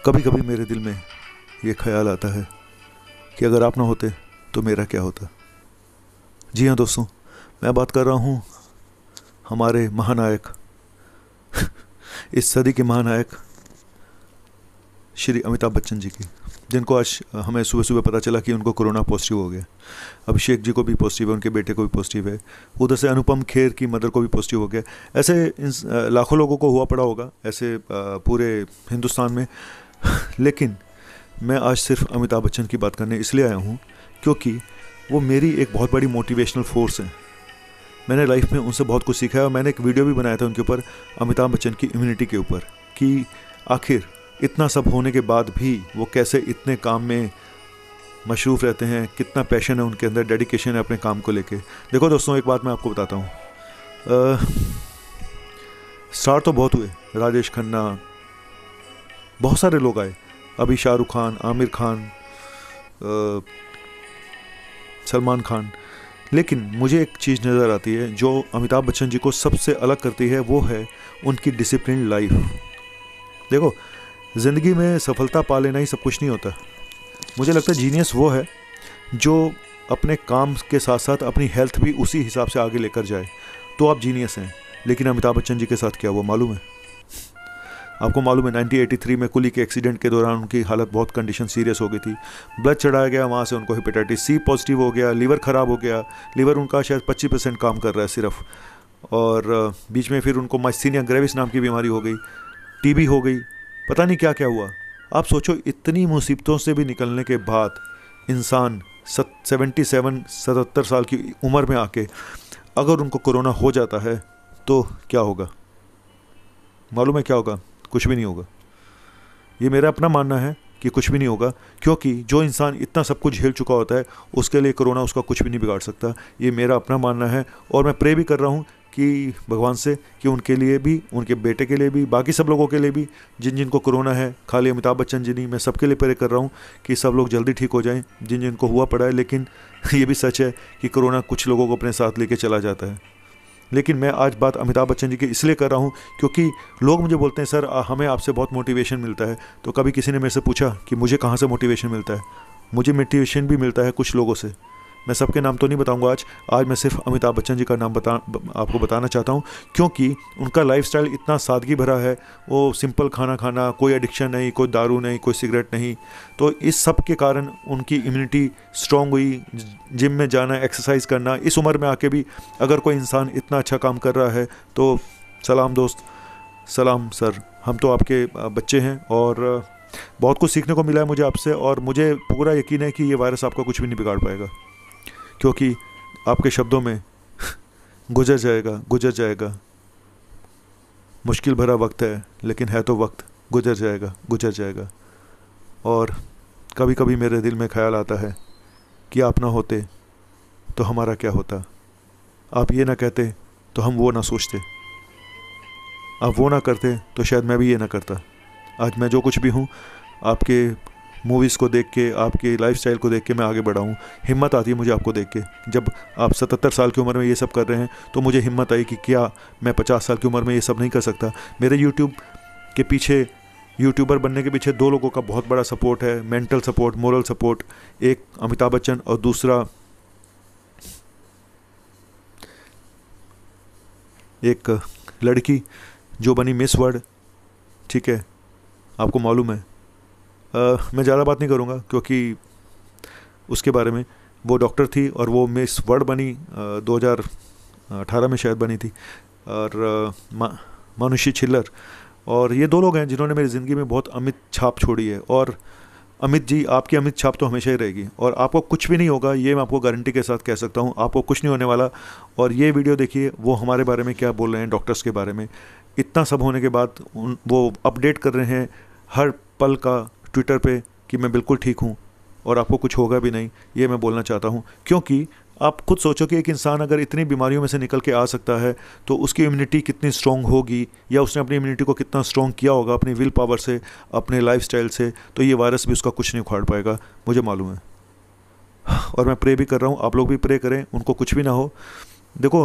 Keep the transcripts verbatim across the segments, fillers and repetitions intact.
कभी कभी मेरे दिल में ये ख्याल आता है कि अगर आप ना होते तो मेरा क्या होता। जी हाँ दोस्तों, मैं बात कर रहा हूँ हमारे महानायक इस सदी के महानायक श्री अमिताभ बच्चन जी की, जिनको आज हमें सुबह सुबह पता चला कि उनको कोरोना पॉजिटिव हो गया। अभिषेक जी को भी पॉजिटिव है, उनके बेटे को भी पॉजिटिव है, उधर से अनुपम खेर की मदर को भी पॉजिटिव हो गया। ऐसे इन लाखों लोगों को हुआ पड़ा होगा ऐसे पूरे हिंदुस्तान में। लेकिन मैं आज सिर्फ अमिताभ बच्चन की बात करने इसलिए आया हूँ क्योंकि वो मेरी एक बहुत बड़ी मोटिवेशनल फोर्स है। मैंने लाइफ में उनसे बहुत कुछ सीखा है और मैंने एक वीडियो भी बनाया था उनके ऊपर, अमिताभ बच्चन की इम्यूनिटी के ऊपर, कि आखिर इतना सब होने के बाद भी वो कैसे इतने काम में मशरूफ़ रहते हैं, कितना पैशन है उनके अंदर, डेडिकेशन है अपने काम को लेके। देखो दोस्तों, एक बात मैं आपको बताता हूँ, स्टार तो बहुत हुए, राजेश खन्ना, बहुत सारे लोग आए, अभी शाहरुख खान, आमिर खान, सलमान खान, लेकिन मुझे एक चीज़ नज़र आती है जो अमिताभ बच्चन जी को सबसे अलग करती है, वो है उनकी डिसिप्लिन लाइफ। देखो, ज़िंदगी में सफलता पा लेना ही सब कुछ नहीं होता। मुझे लगता है जीनियस वो है जो अपने काम के साथ साथ अपनी हेल्थ भी उसी हिसाब से आगे लेकर जाए, तो आप जीनियस हैं। लेकिन अमिताभ बच्चन जी के साथ क्या हुआ मालूम है? आपको मालूम है नाइनटीन एटी थ्री में कुली के एक्सीडेंट के दौरान उनकी हालत बहुत कंडीशन सीरियस हो गई थी, ब्लड चढ़ाया गया, वहाँ से उनको हेपेटाइटिस सी पॉजिटिव हो गया, लीवर ख़राब हो गया, लीवर उनका शायद पच्चीस परसेंट काम कर रहा है सिर्फ, और बीच में फिर उनको माइस्थीनिया ग्रेविस नाम की बीमारी हो गई, टीबी हो गई, पता नहीं क्या क्या हुआ। आप सोचो, इतनी मुसीबतों से भी निकलने के बाद इंसान सत सेवेंटी सेवन सतहत्तर साल की उम्र में आके अगर उनको कोरोना हो जाता है तो क्या होगा मालूम है? क्या होगा? कुछ भी नहीं होगा। ये मेरा अपना मानना है कि कुछ भी नहीं होगा, क्योंकि जो इंसान इतना सब कुछ झेल चुका होता है उसके लिए कोरोना उसका कुछ भी नहीं बिगाड़ सकता। ये मेरा अपना मानना है और मैं प्रे भी कर रहा हूँ कि भगवान से कि उनके लिए भी, उनके बेटे के लिए भी, बाकी सब लोगों के लिए भी जिन जिनको कोरोना है, खाली अमिताभ बच्चन जी नहीं, मैं सबके लिए प्रे कर रहा हूँ कि सब लोग जल्दी ठीक हो जाएं जिन जिनको हुआ पड़ा है। लेकिन ये भी सच है कि कोरोना कुछ लोगों को अपने साथ लेके चला जाता है। लेकिन मैं आज बात अमिताभ बच्चन जी की इसलिए कर रहा हूँ क्योंकि लोग मुझे बोलते हैं, सर हमें आपसे बहुत मोटिवेशन मिलता है। तो कभी किसी ने मेरे से पूछा कि मुझे कहाँ से मोटिवेशन मिलता है? मुझे मोटिवेशन भी मिलता है कुछ लोगों से। मैं सबके नाम तो नहीं बताऊंगा आज आज मैं सिर्फ अमिताभ बच्चन जी का नाम बता आपको बताना चाहता हूं, क्योंकि उनका लाइफस्टाइल इतना सादगी भरा है। वो सिंपल खाना खाना, कोई एडिक्शन नहीं, कोई दारू नहीं, कोई सिगरेट नहीं। तो इस सब के कारण उनकी इम्यूनिटी स्ट्रॉन्ग हुई। जिम में जाना, एक्सरसाइज करना, इस उम्र में आके भी अगर कोई इंसान इतना अच्छा काम कर रहा है तो सलाम दोस्त, सलाम सर, हम तो आपके बच्चे हैं और बहुत कुछ सीखने को मिला है मुझे आपसे। और मुझे पूरा यकीन है कि ये वायरस आपका कुछ भी नहीं बिगाड़ पाएगा, क्योंकि आपके शब्दों में गुजर जाएगा, गुजर जाएगा, मुश्किल भरा वक्त है लेकिन है तो वक्त, गुजर जाएगा, गुजर जाएगा। और कभी कभी मेरे दिल में ख्याल आता है कि आप ना होते तो हमारा क्या होता, आप ये ना कहते तो हम वो ना सोचते, आप वो ना करते तो शायद मैं भी ये ना करता। आज मैं जो कुछ भी हूँ आपके मूवीज़ को देख के, आपके लाइफस्टाइल को देख के मैं आगे बढ़ा हूँ। हिम्मत आती है मुझे आपको देख के। जब आप सतहत्तर साल की उम्र में ये सब कर रहे हैं तो मुझे हिम्मत आई कि क्या मैं पचास साल की उम्र में ये सब नहीं कर सकता। मेरे यूट्यूब के पीछे, यूट्यूबर बनने के पीछे दो लोगों का बहुत बड़ा सपोर्ट है, मेंटल सपोर्ट, मोरल सपोर्ट। एक अमिताभ बच्चन और दूसरा एक लड़की जो बनी मिस वर्ल्ड, ठीक है, आपको मालूम है। Uh, मैं ज़्यादा बात नहीं करूँगा क्योंकि उसके बारे में, वो डॉक्टर थी और वो मिस वर्ल्ड बनी, uh, दो हज़ार अठारह में शायद बनी थी, और uh, मा, मानुषी छिल्लर। और ये दो लोग हैं जिन्होंने मेरी ज़िंदगी में बहुत अमित छाप छोड़ी है। और अमित जी, आपकी अमित छाप तो हमेशा ही रहेगी और आपको कुछ भी नहीं होगा, ये मैं आपको गारंटी के साथ कह सकता हूँ। आपको कुछ नहीं होने वाला। और ये वीडियो देखिए, वो हमारे बारे में क्या बोल रहे हैं, डॉक्टर्स के बारे में। इतना सब होने के बाद उन वो अपडेट कर रहे हैं हर पल का ट्विटर पे कि मैं बिल्कुल ठीक हूँ और आपको कुछ होगा भी नहीं। ये मैं बोलना चाहता हूँ क्योंकि आप खुद सोचो कि एक इंसान अगर इतनी बीमारियों में से निकल के आ सकता है तो उसकी इम्यूनिटी कितनी स्ट्रॉन्ग होगी, या उसने अपनी इम्यूनिटी को कितना स्ट्रॉन्ग किया होगा अपनी विल पावर से, अपने लाइफस्टाइल से। तो ये वायरस भी उसका कुछ नहीं उखाड़ पाएगा, मुझे मालूम है। और मैं प्रे भी कर रहा हूँ, आप लोग भी प्रे करें, उनको कुछ भी ना हो। देखो,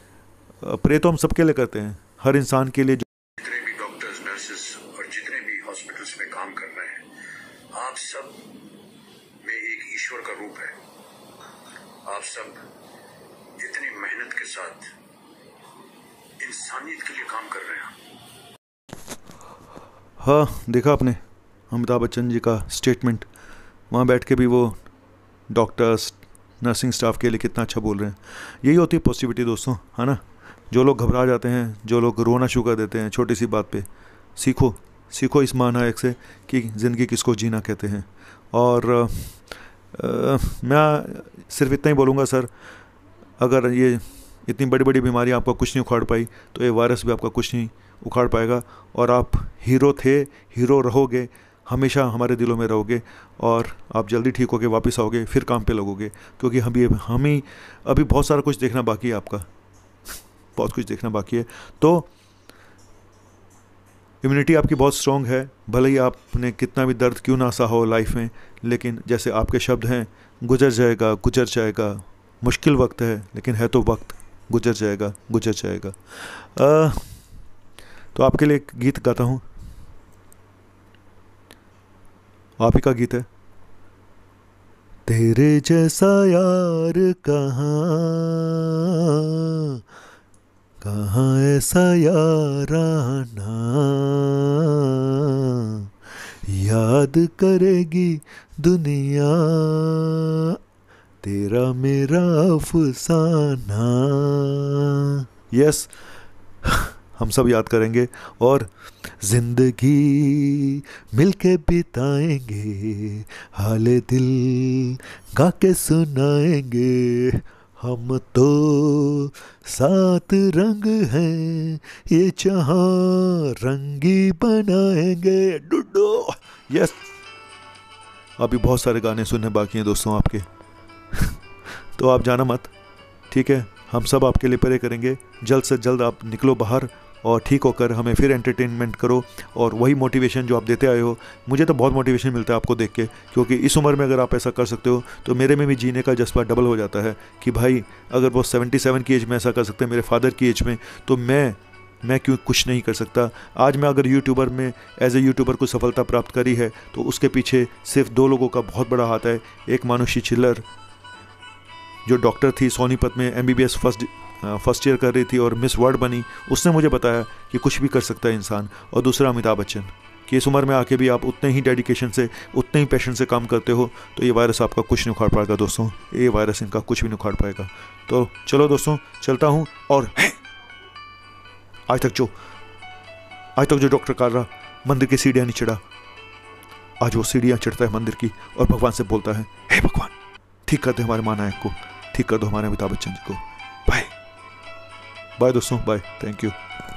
प्रे तो हम सबके लिए करते हैं, हर इंसान के लिए। हॉस्पिटल्स में काम कर रहे हैं, आप सब में एक ईश्वर का रूप है। आप सब इतनी मेहनत के साथ इंसानियत के लिए काम कर रहे हैं। हाँ, देखा आपने अमिताभ बच्चन जी का स्टेटमेंट, वहाँ बैठ के भी वो डॉक्टर्स नर्सिंग स्टाफ के लिए कितना अच्छा बोल रहे हैं। यही होती है पॉजिटिविटी दोस्तों, है ना। जो लोग घबरा जाते हैं, जो लोग रोना शुरू कर देते हैं छोटी सी बात पे, सीखो सीखो इस महानायक से कि ज़िंदगी किसको जीना कहते हैं। और आ, आ, मैं सिर्फ इतना ही बोलूँगा सर, अगर ये इतनी बड़ी बड़ी बीमारियाँ आपका कुछ नहीं उखाड़ पाई तो ये वायरस भी आपका कुछ नहीं उखाड़ पाएगा। और आप हीरो थे, हीरो रहोगे, हमेशा हमारे दिलों में रहोगे। और आप जल्दी ठीक होके वापस आओगे, फिर काम पे लगोगे, क्योंकि हम भी हम ही अभी बहुत सारा कुछ देखना बाकी है, आपका बहुत कुछ देखना बाकी है। तो इम्यूनिटी आपकी बहुत स्ट्रॉन्ग है, भले ही आपने कितना भी दर्द क्यों ना सहा हो लाइफ में, लेकिन जैसे आपके शब्द हैं, गुजर जाएगा गुजर जाएगा, मुश्किल वक्त है लेकिन है तो वक्त, गुजर जाएगा गुजर जाएगा। आ, तो आपके लिए एक गीत गाता हूँ, आप ही का गीत है। तेरे जैसा यार कहाँ कहाँ ऐसा याराना, याद करेगी दुनिया तेरा मेरा अफसाना। यस, हम सब याद करेंगे और जिंदगी मिलके बिताएंगे, हाले दिल गा के सुनाएंगे। हम तो सात रंग हैं, ये जहां रंगी बनाएंगे। डुडो यस, अभी बहुत सारे गाने सुनने बाकी हैं दोस्तों आपके तो आप जाना मत, ठीक है। हम सब आपके लिए प्रे करेंगे, जल्द से जल्द आप निकलो बाहर और ठीक होकर हमें फिर एंटरटेनमेंट करो। और वही मोटिवेशन जो आप देते आए हो, मुझे तो बहुत मोटिवेशन मिलता है आपको देख के, क्योंकि इस उम्र में अगर आप ऐसा कर सकते हो तो मेरे में भी जीने का जज्बा डबल हो जाता है कि भाई अगर वो सतहत्तर की एज में ऐसा कर सकते हैं, मेरे फादर की एज में, तो मैं मैं क्यों कुछ नहीं कर सकता। आज मैं अगर यूट्यूबर में एज ए यूट्यूबर को सफलता प्राप्त करी है तो उसके पीछे सिर्फ दो लोगों का बहुत बड़ा हाथ है। एक मानुषी चिल्लर जो डॉक्टर थी सोनीपत में, M B B S first first year कर रही थी और मिस वर्ल्ड बनी, उसने मुझे बताया कि कुछ भी कर सकता है इंसान। और दूसरा अमिताभ बच्चन कि इस उम्र में आके भी आप उतने ही डेडिकेशन से, उतने ही पैशन से काम करते हो, तो ये वायरस आपका कुछ नहीं उखाड़ पाएगा दोस्तों, ये वायरस इनका कुछ भी नहीं उखाड़ पाएगा। तो चलो दोस्तों, चलता हूँ। और आज तक जो आज तक जो डॉक्टर कालरा मंदिर की सीढ़ियाँ नहीं चढ़ा, आज वो सीढ़ियाँ चढ़ता है मंदिर की और भगवान से बोलता है, हे भगवान ठीक कर दे हमारे महानायक को, ठीक कर दो हमारे अमिताभ बच्चन जी को। बाय बाय दोस्तों, बाय, थैंक यू।